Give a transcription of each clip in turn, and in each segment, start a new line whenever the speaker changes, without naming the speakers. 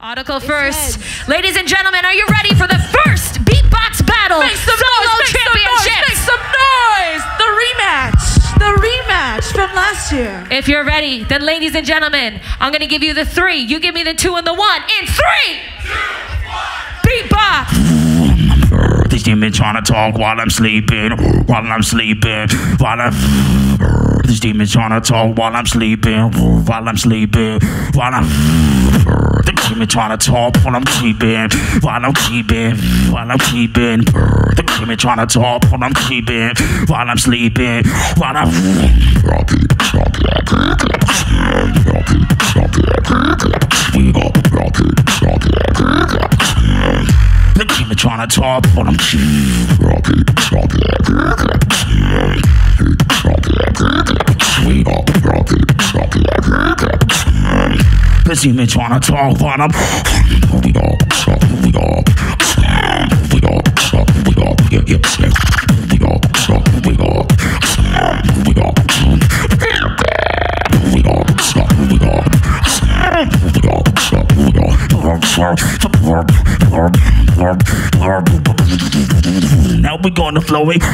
Nautical first. Ladies and gentlemen, are you ready for the first beatbox battle?
Make some
Solo
noise,
championship.
make some noise. The rematch from last year.
If you're ready, then ladies and gentlemen, I'm gonna give you the 3. You give me the 2 and the 1 in 3, 2, 1. Beatbox.
This demon trying to talk while I'm sleeping. This demon trying to talk while I'm sleeping. The demon trying to talk while I'm sleeping. The demon trying to talk while I'm sleeping. The demon trying to talk while I'm This demon trying to talk while I'm Now we're gonna flow it.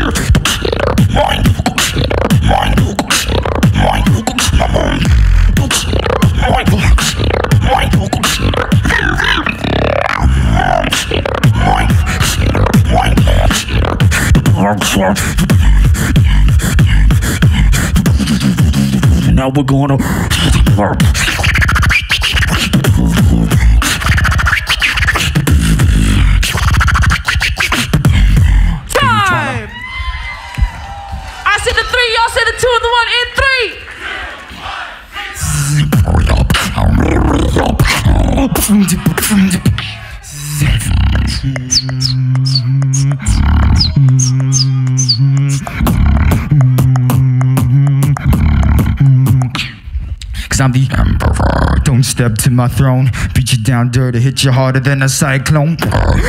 Now we're gonna
Time. I said the 3, y'all said the 2 and the 1 in
'Cause I'm the emperor. Don't step to my throne. Beat you down dirty, hit you harder than a cyclone.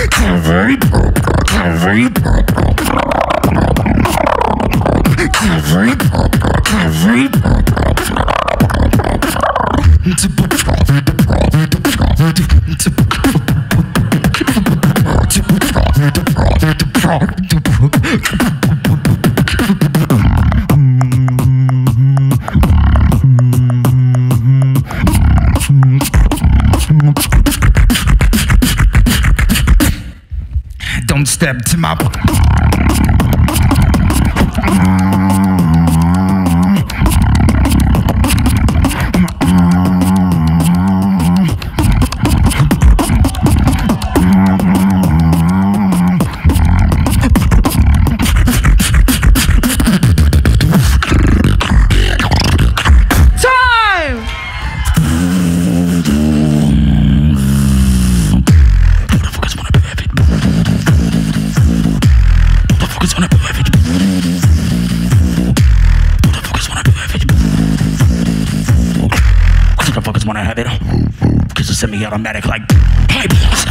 Don't step to my
wanna have it, cause it's semi-automatic like hey,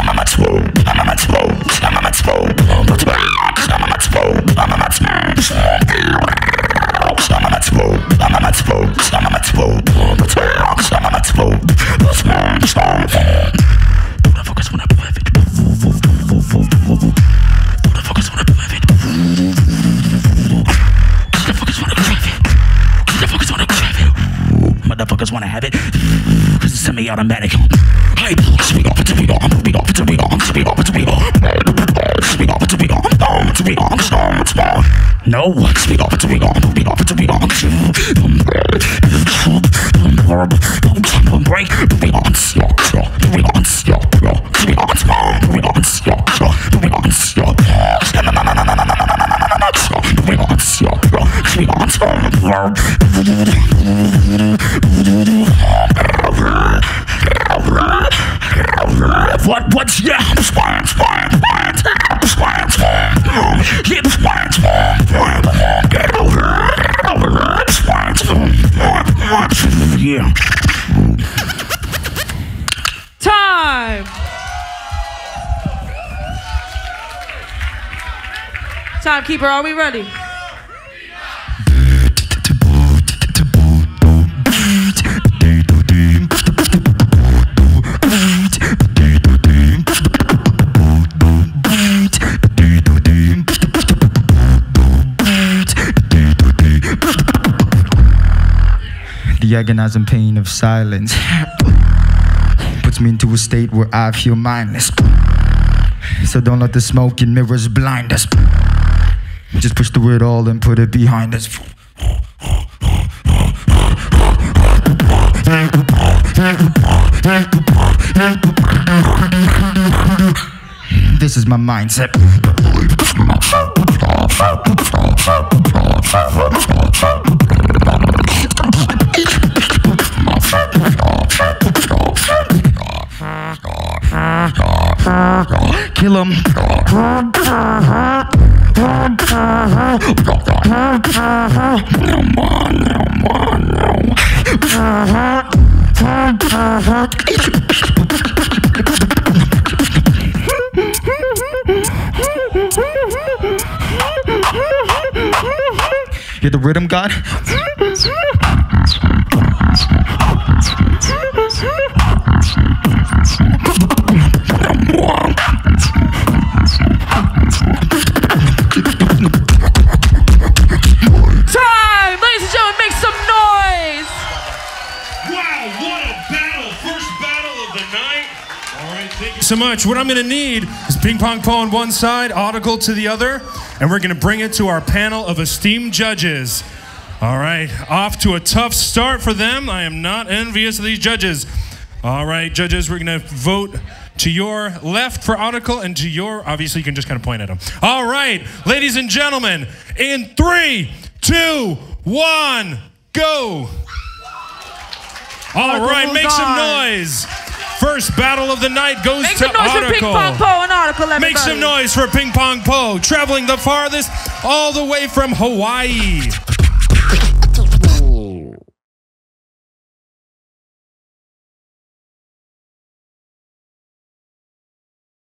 motherfuckers wanna have it, cause it's semi-automatic. Hey, no, break. What's yeah? Yeah.
3. Timekeeper, are we ready?
The agonizing pain of silence puts me into a state where I feel mindless. So don't let the smoke and mirrors blind us. Just push through it all and put it behind us. This is my mindset. Kill him. Hear the rhythm, God?
Time! Ladies and gentlemen, make some noise!
Wow, what a battle! First battle of the night. All right, thank you so much. What I'm going to need is Ping Pong Po on one side, Audicle to the other, and we're going to bring it to our panel of esteemed judges. All right, off to a tough start for them. I am not envious of these judges. All right, judges, we're going to vote to your left for Audicle and to your, obviously you can just kind of point at them. All right, ladies and gentlemen, in 3, 2, 1, go. All right, make some noise. First battle of the night goes
Make
to
some noise for Ping Pong
Audicle.
Po and Audicle, everybody.
Make some noise for Ping Pong Po, traveling the farthest all the way from Hawaii.